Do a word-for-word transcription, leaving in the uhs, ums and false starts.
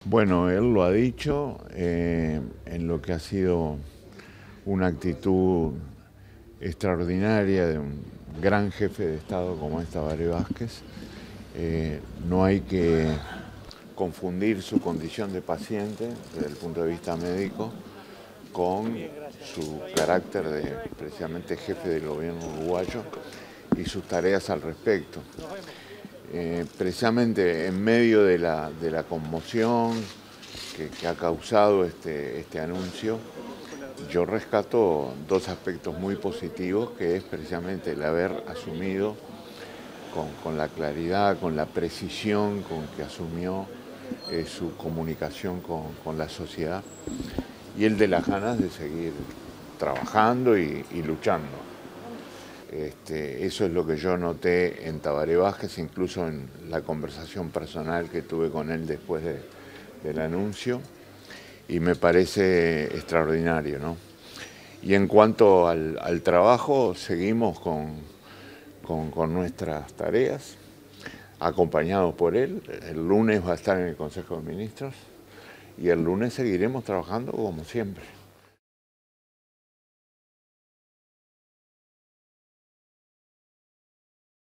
Bueno, él lo ha dicho eh, en lo que ha sido una actitud extraordinaria de un gran jefe de Estado como es Tabaré Vázquez. Eh, no hay que confundir su condición de paciente desde el punto de vista médico con su carácter de precisamente jefe del gobierno uruguayo y sus tareas al respecto. Eh, precisamente en medio de la, de la conmoción que, que ha causado este, este anuncio, yo rescato dos aspectos muy positivos, que es precisamente el haber asumido con, con la claridad, con la precisión con que asumió eh, su comunicación con, con la sociedad, y el de las ganas de seguir trabajando y, y luchando. Este, eso es lo que yo noté en Tabaré Vázquez, incluso en la conversación personal que tuve con él después de, del anuncio, y me parece extraordinario, ¿no? Y en cuanto al, al trabajo, seguimos con, con, con nuestras tareas, acompañados por él. El lunes va a estar en el Consejo de Ministros y el lunes seguiremos trabajando como siempre.